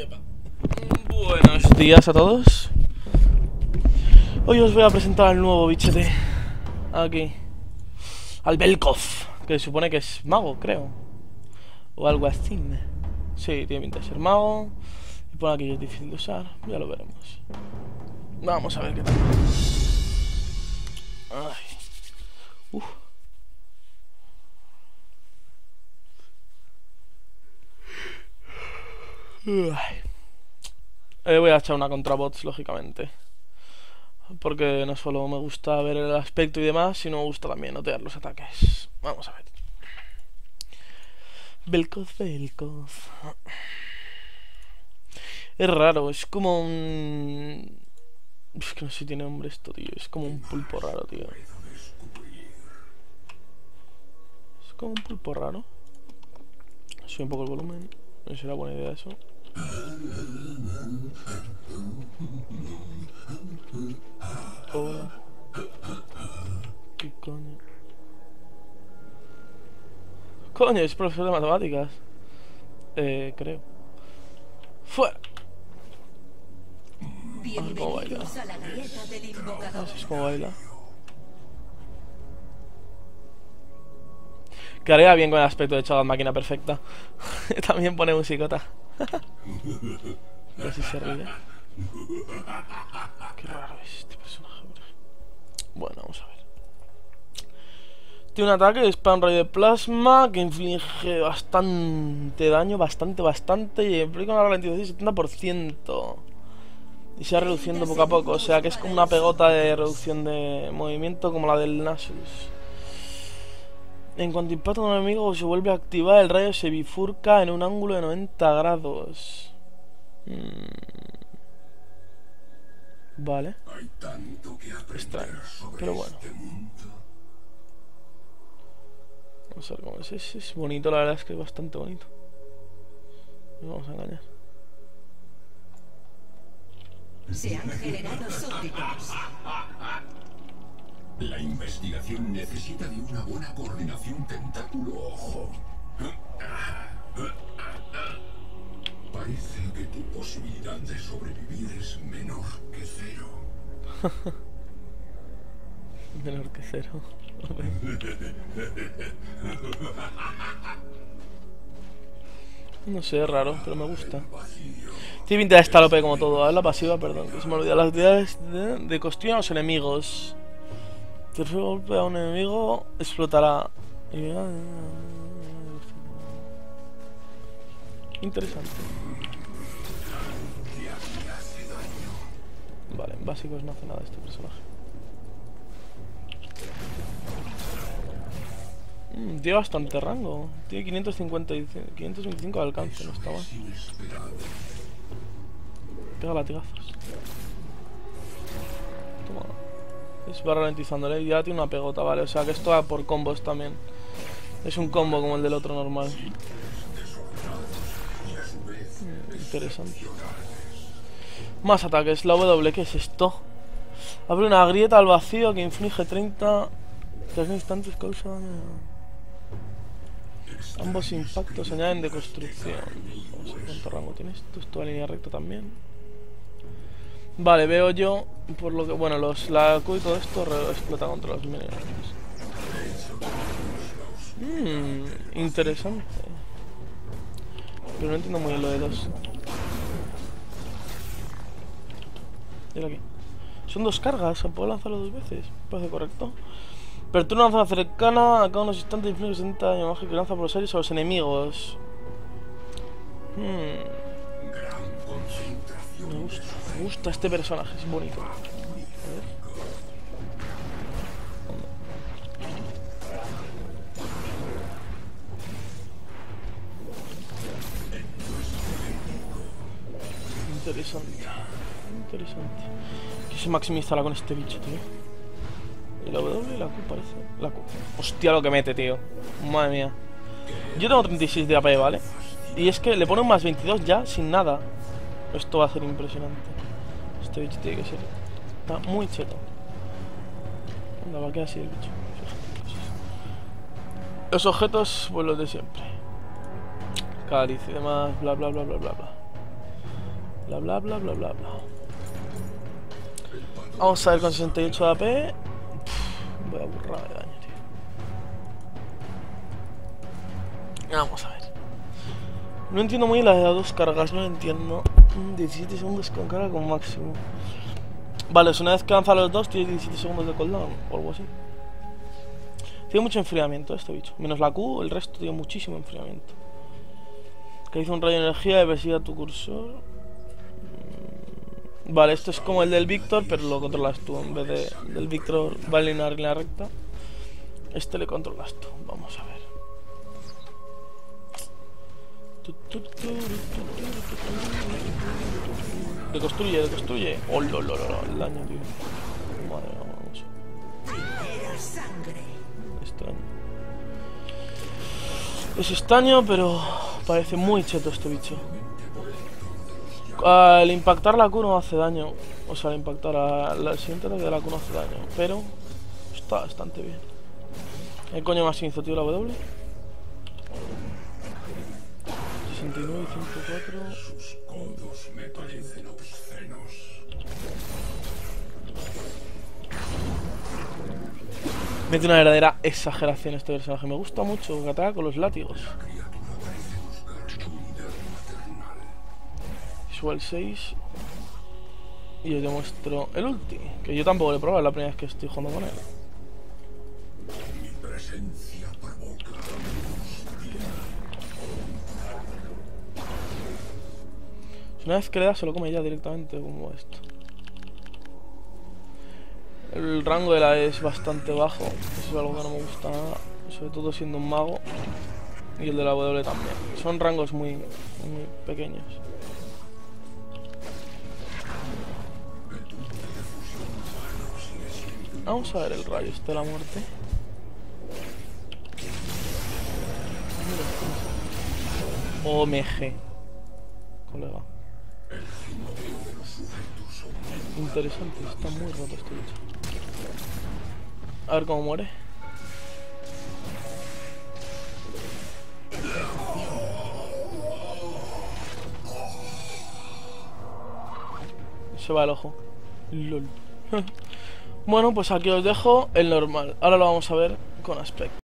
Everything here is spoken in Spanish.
Buenos días a todos. Hoy os voy a presentar al nuevo bichete. Aquí. Al Vel'Koz, que se supone que es mago, creo. O algo así. Sí, tiene pinta de ser mago. Y por aquí es difícil de usar. Ya lo veremos. Vamos a ver qué tal. Ay. Uf. Voy a echar una contra bots, lógicamente. Porque no solo me gusta ver el aspecto y demás, sino me gusta también notear los ataques. Vamos a ver. Vel'Koz. Es raro, es como un... Es que no sé si tiene nombre esto, tío. Es como un pulpo raro, tío. Es como un pulpo raro. Sube un poco el volumen. No será buena idea eso. Hola. ¿Qué coño? Coño, es profesor de matemáticas. Creo. ¡Fuera! A ver cómo baila. Así es como baila. Quedaría bien con el aspecto de Chagas máquina perfecta. También pone musicota. Así se ríe. Qué raro es este personaje, bro. Bueno, vamos a ver. Tiene un ataque de spam ray de plasma que inflige bastante daño, bastante, y implica una ralentización de 70%. Y se va reduciendo poco a poco, o sea que es como una pegota de reducción de movimiento como la del Nasus. En cuanto impacta a un enemigo se vuelve a activar, el rayo se bifurca en un ángulo de 90 grados. Vale. Extraño, pero bueno. Vamos a ver cómo es. Es bonito, la verdad es que es bastante bonito. No vamos a engañar. Se han generado súbditos. La investigación necesita de una buena coordinación tentáculo-ojo. Parece que tu posibilidad de sobrevivir es menor que cero. Menor que cero. No sé, es raro, pero me gusta. Tiene pinta de estar OP como todo. A ver la pasiva, perdón, que se me olvidó. Las actividades de construir a los enemigos. Si golpea a un enemigo, explotará. Interesante. Vale, en básicos no hace nada este personaje. Tiene bastante rango. Tiene 525 de alcance, no está mal. Pega latigazos. Toma. Va ralentizándole y ya tiene una pegota, vale. O sea que esto va por combos también. Es un combo como el del otro normal. Interesante. Más ataques. La W, ¿qué es esto? Abre una grieta al vacío que inflige 30. 3 instantes causa daño. Ambos impactos añaden de construcción. Vamos a ver cuánto rango tiene esto. Esto va en línea recta también. Vale, veo yo, por lo que, bueno, la Q y todo esto explota contra los minions. Interesante. Pero no entiendo muy bien lo de dos. Mira aquí. Son 2 cargas, ¿puedo lanzarlo 2 veces? Me parece correcto. Perturba una zona cercana, a cada unos instantes inflige 60 daño mágico que lanza por los aires a los enemigos. Me gusta este personaje, es bonito. A ver. Interesante. Que se maximizará con este bicho, tío. Y la W y la Q parece. La Q. Hostia lo que mete, tío. Madre mía. Yo tengo 36 de AP, ¿vale? Y es que le pone un más 22 ya sin nada. Esto va a ser impresionante. Este bicho tiene que ser. Está muy cheto. Anda, va a quedar así el bicho. Los objetos, pues los de siempre. Cáliz y demás, bla bla bla bla bla bla. Bla bla bla bla bla bla. Vamos a ver con 68 de AP. Voy a borrar de daño, tío. Vamos a ver. No entiendo muy bien las de 2 cargas, no lo entiendo. 17 segundos con carga como máximo. Vale, es una vez que lanza los dos, tiene 17 segundos de cooldown o algo así. Tiene mucho enfriamiento este bicho. Menos la Q, el resto tiene muchísimo enfriamiento. Que hizo un rayo de energía y persigue a tu cursor. Vale, esto es como el del Víctor, pero lo controlas tú. En vez del Víctor va en línea recta, este le controlas tú. Vamos a ver. Reconstruye, reconstruye. Oh, el daño, tío. Madre mía, vamos. Extraño. Es extraño, pero parece muy cheto este bicho. Al impactar la Q no hace daño. O sea, al impactar al siguiente ataque de la Q no hace daño. Pero está bastante bien. ¿El coño más tío la W? 69 y 104. Sus codos me parecen obscenos. Mete una verdadera exageración este personaje. Me gusta mucho que ataca con los látigos. La criatura parece buscar unidad maternal. Visual 6. Y os demuestro el ulti. Que yo tampoco lo he probado, es la primera vez que estoy jugando con él. Mi presencia provoca angustia. Una vez que le das se lo come ya directamente como esto. El rango de la E es bastante bajo. Eso es algo que no me gusta nada. Sobre todo siendo un mago. Y el de la W también. Son rangos muy pequeños. Vamos a ver el rayo este de la muerte. OMG. Colega. Interesante, está muy roto este bicho. A ver cómo muere. Se va el ojo. LOL. Bueno, pues aquí os dejo el normal. Ahora lo vamos a ver con aspecto.